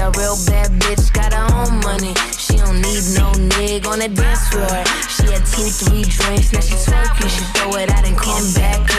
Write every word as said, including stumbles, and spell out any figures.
a real bad bitch, got her own money. She don't need no nigga on the dance floor. She had two, three drinks, now she twerking. She throw it out and come back